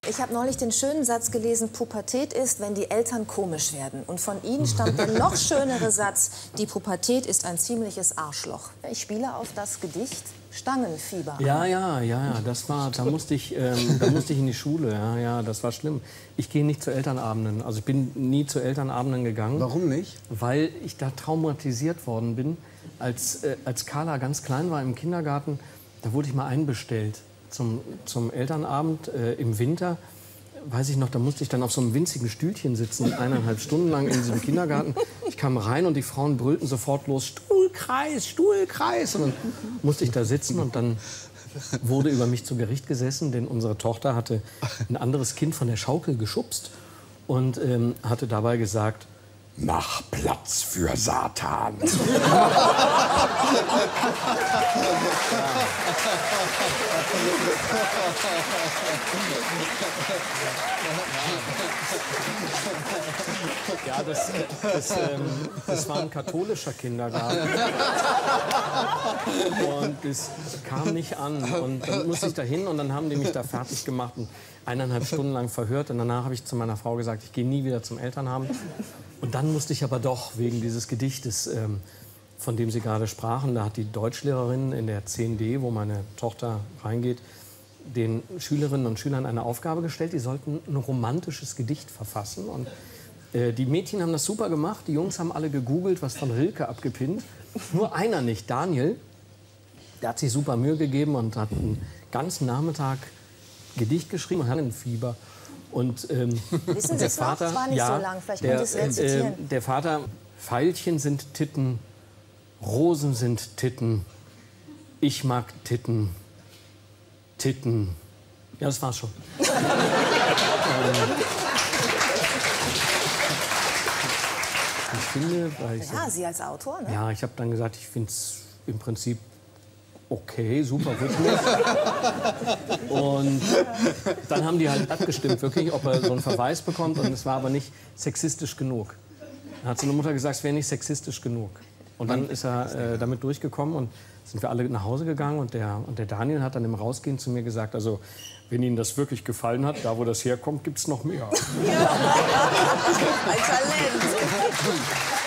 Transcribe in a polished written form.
Ich habe neulich den schönen Satz gelesen, Pubertät ist, wenn die Eltern komisch werden. Und von Ihnen stammt der noch schönere Satz, die Pubertät ist ein ziemliches Arschloch. Ich spiele auf das Gedicht Stangenfieber an. Ja, da musste ich in die Schule, ja, das war schlimm. Ich gehe nicht zu Elternabenden, also ich bin nie zu Elternabenden gegangen. Warum nicht? Weil ich da traumatisiert worden bin. Als Carla ganz klein war im Kindergarten, da wurde ich mal einbestellt zum Elternabend im Winter. Weiß ich noch, da musste ich dann auf so einem winzigen Stühlchen sitzen, 1,5 Stunden lang in diesem Kindergarten. Ich kam rein und die Frauen brüllten sofort los, Stuhlkreis, Stuhlkreis. Und dann musste ich da sitzen und dann wurde über mich zu Gericht gesessen, denn unsere Tochter hatte ein anderes Kind von der Schaukel geschubst und hatte dabei gesagt, mach Platz für Satan. Ja, das war ein katholischer Kindergarten. Und es kam nicht an. Und dann musste ich da hin und dann haben die mich da fertig gemacht und 1,5 Stunden lang verhört. Und danach habe ich zu meiner Frau gesagt, ich gehe nie wieder zum Elternabend. Und dann musste ich aber doch wegen dieses Gedichtes, von dem Sie gerade sprachen, da hat die Deutschlehrerin in der 10D, wo meine Tochter reingeht, den Schülerinnen und Schülern eine Aufgabe gestellt. Die sollten ein romantisches Gedicht verfassen. Und die Mädchen haben das super gemacht. Die Jungs haben alle gegoogelt, was von Rilke abgepinnt. Nur einer nicht, Daniel. Der hat sich super Mühe gegeben und hat einen ganzen Nachmittag Gedicht geschrieben und hat ein Fieber. Und Wissen Sie es noch? Das war nicht so lang. Vielleicht können Sie es zitieren. Der Vater, Veilchen sind Titten, Rosen sind Titten, ich mag Titten, Titten. Ja, das war's schon. Ich finde, ja, Sie als Autor, ne? Ja, ich habe dann gesagt, ich finde es im Prinzip okay, super Rhythmus. Und dann haben die halt abgestimmt, wirklich, ob er so einen Verweis bekommt. Und es war aber nicht sexistisch genug. Dann hat seine Mutter gesagt, es wäre nicht sexistisch genug. Und dann ist er damit durchgekommen und sind wir alle nach Hause gegangen. Und der Daniel hat dann im Rausgehen zu mir gesagt, also wenn Ihnen das wirklich gefallen hat, da wo das herkommt, gibt es noch mehr. Ja. Ein Talent.